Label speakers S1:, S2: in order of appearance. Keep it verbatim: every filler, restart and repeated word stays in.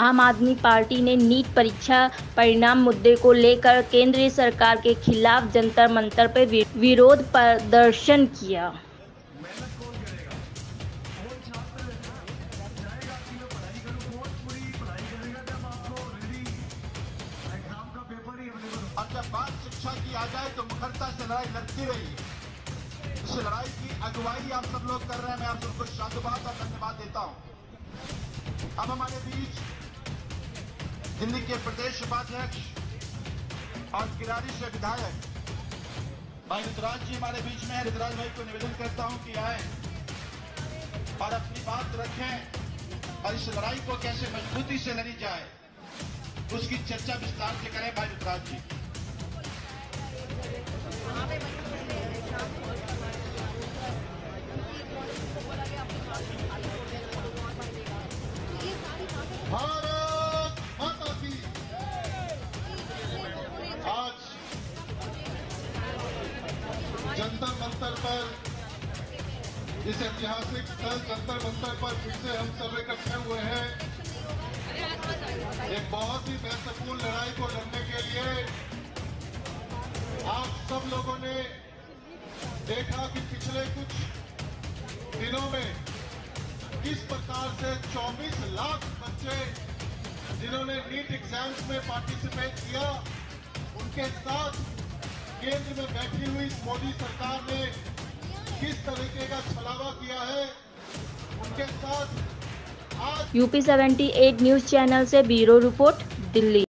S1: आम आदमी पार्टी ने नीट परीक्षा परिणाम मुद्दे को लेकर केंद्र सरकार के खिलाफ जंतर मंतर पर विरोध प्रदर्शन किया।
S2: और जब बात शिक्षा की आ जाए तो मुखरता से लड़ाई लड़ती रही। इस लड़ाई की अगुवाई आप सब लोग कर रहे हैं, मैं आप सबको साधुवाद और धन्यवाद देता हूं। अब हमारे बीच दिल्ली के प्रदेश उपाध्यक्ष और किरारी से विधायक भाई ऋतुराज जी हमारे बीच में है। ऋतुराज भाई को निवेदन करता हूं कि आए और अपनी बात रखें और इस लड़ाई को कैसे मजबूती से लड़ी जाए उसकी चर्चा विस्तार से करें। भाई ऋतुराज जी भारत माता की। आज जंतर मंतर पर, इस ऐतिहासिक स्थल जंतर मंतर पर फिर से हम सब इकट्ठे हुए हैं एक बहुत ही महत्वपूर्ण लड़ाई को लड़ने के लिए। आप सब लोगों ने देखा कि पिछले कुछ दिनों में किस प्रकार से चौबीस लाख बच्चे जिन्होंने नीट एग्जाम्स में पार्टिसिपेट किया, उनके साथ केंद्र में बैठी हुई मोदी सरकार ने किस तरीके का छलावा किया है, उनके साथ आज
S1: यूपी अठहत्तर न्यूज चैनल से ब्यूरो रिपोर्ट, दिल्ली।